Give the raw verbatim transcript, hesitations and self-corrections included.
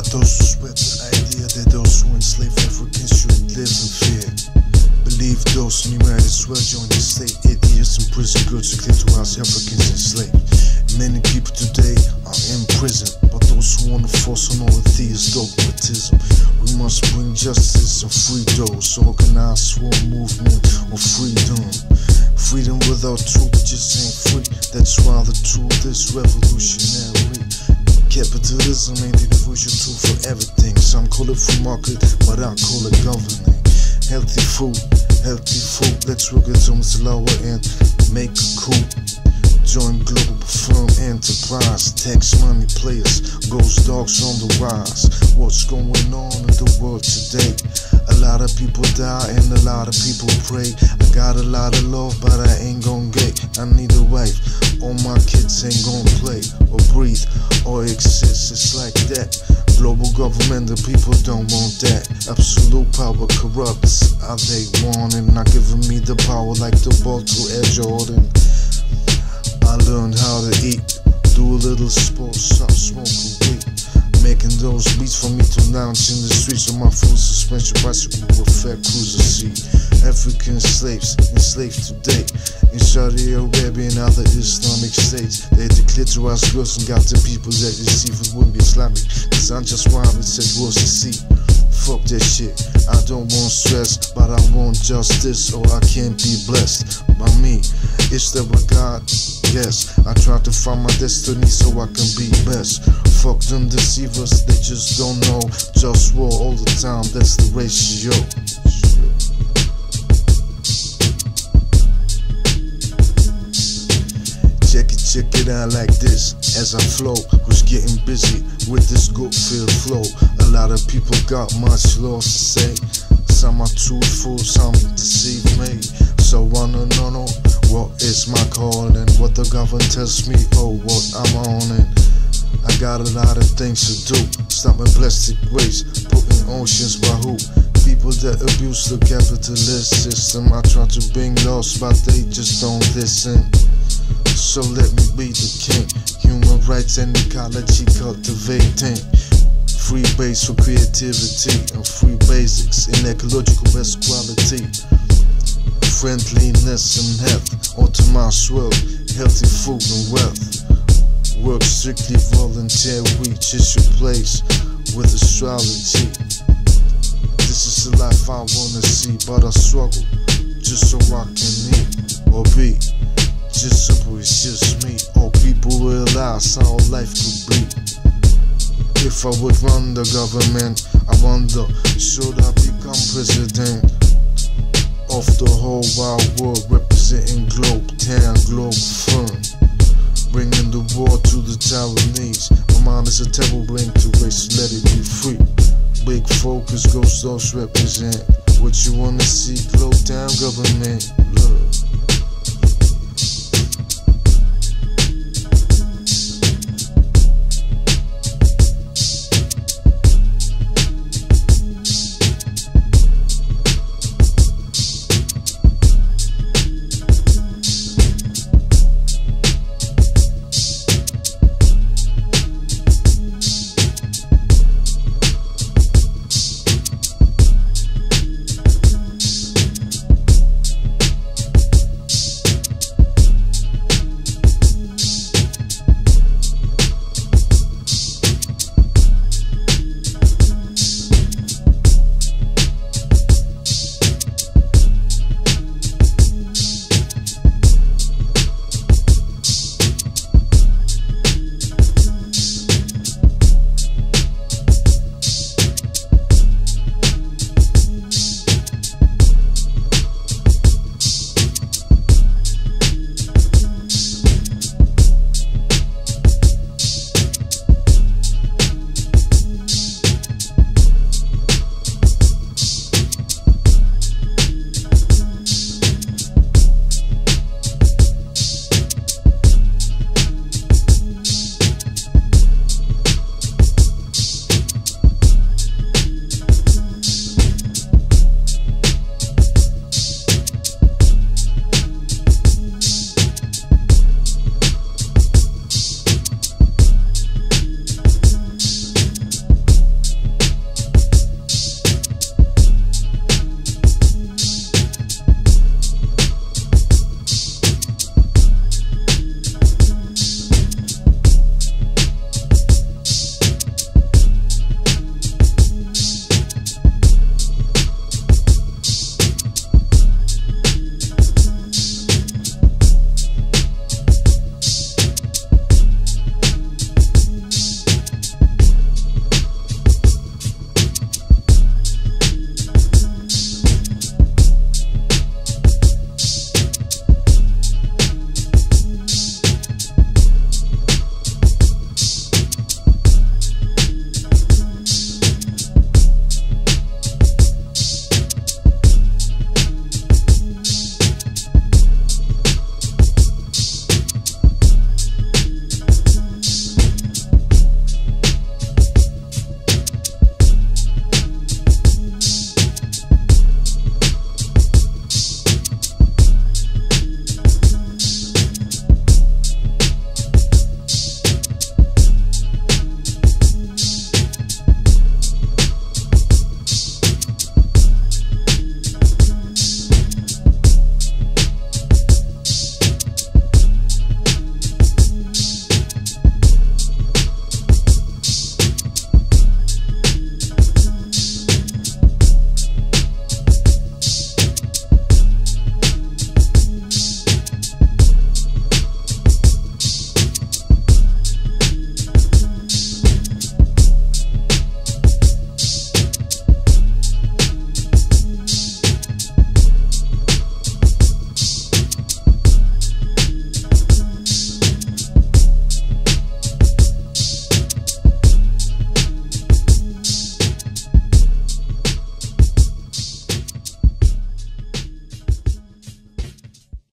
Those who spread the idea that those who enslave Africans should live in fear. Believe those who might as well join the state. Eight years in prison, good to clear to house Africans enslaved. Many people today are in prison, but those who want to force on all the theist dogmatism. We must bring justice and free those. Organize war movement of freedom. Freedom without truth just ain't free. That's why the truth is revolutionary. Capitalism ain't the crucial tool for everything. Some call it free market, but I call it governing. Healthy food, healthy food. Let's work it on the lower end. Make a coup. Join global firm enterprise. Tax money players, ghost dogs on the rise. What's going on in the world today? A lot of people die and a lot of people pray. I got a lot of love, but I ain't gon' get. I need a wife. All my kids ain't gon' play or breathe or exist. It's like that. Global government, the people don't want that. Absolute power corrupts. Are they wanting? Not giving me the power like the ball to Air Jordan. I learned how to eat, do a little sports, stop smoking weed. Making those beats for me to lounge in the streets on my full suspension bicycle with fat cruiser seat. African slaves enslaved today in Saudi Arabia and other Islamic states. They declared to us girls and got the people that deceive it wouldn't be Islamic. Cause I'm just wild and said what's the sea. Fuck that shit, I don't want stress, but I want justice or I can't be blessed by me. Is there a God? Yes, I try to find my destiny so I can be best. Fuck them deceivers, they just don't know. Just war all the time, that's the ratio. Check it, check it out like this. As I flow, was getting busy with this good feel flow. A lot of people got much lost to say. Some are truthful, some deceive me. So I wanna know what is my calling, what the government tells me, oh what I'm on it. I got a lot of things to do. Stopping plastic waste, putting oceans by who? People that abuse the capitalist system. I try to bring laws, but they just don't listen. So let me be the king. Human rights and ecology cultivating. Free base for creativity and free basics in ecological best quality. Friendliness and health, autonomous world, healthy food and wealth. Work strictly volunteer, reach is your place with astrology. This is the life I wanna see, but I struggle just so I can eat or be. Just so it's just me, or people realize how life could be. If I would run the government, I wonder, should I become president of the whole wide world, representing globe, town, globe firm, bringing the war to the Taiwanese. My mind is a terrible brain to waste, let it be free. Big focus goes those represent what you wanna see, globe, town, government, look.